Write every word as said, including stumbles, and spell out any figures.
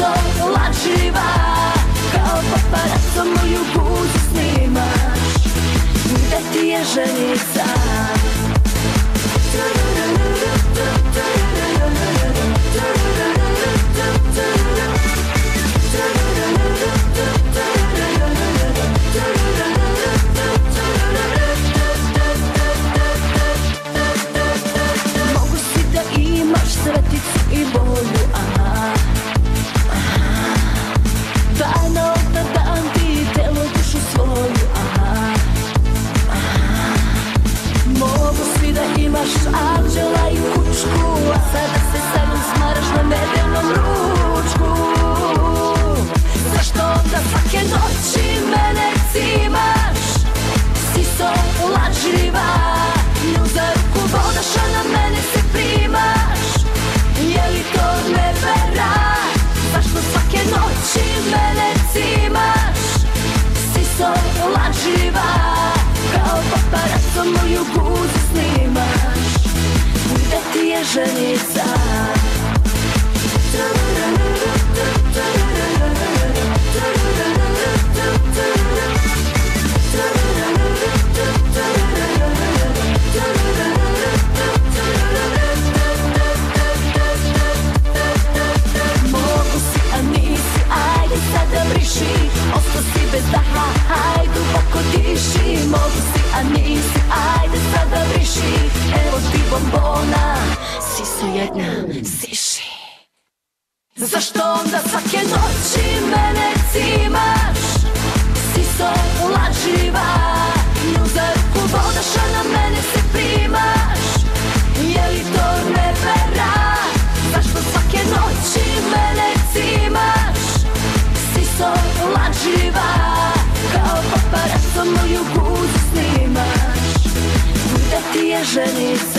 Siso laživa, kao paparazzo moju guzu snimaš. Gde ti je ženica? Mogu si da imaš sreticu i volju, aha, aha. Daj na odna dam ti telo dušu svoju, aha, aha. Mogu si da imaš anđela i kučku, a sada se sa mnom smaraš na medenom ručku. Zašto onda svake noći mene cimaš? Siso laživa, nju za ruku vodaš, a na mene se primaš. Je li to nevera? Zašto svake noći mene cimaš? Siso laživa, kao paparazzo moju guzu snimaš. Gde ti je ženica? Mogu si, a nisi, ajde sada briši. Osto si bez daha, hajde duboko diši. Mogu si, a nisi, ajde sada briši. Evo ti bombona, siso jedna, siši. Zašto onda svake noći mene cimaš? Siso laživa, nju za ruku vodaš, a na mene se primaš. Je li to nevera? Zašto svake noći mene cimaš? Siso laživa, kao paparazzo moju guzu snimaš. Gde ti je ženica?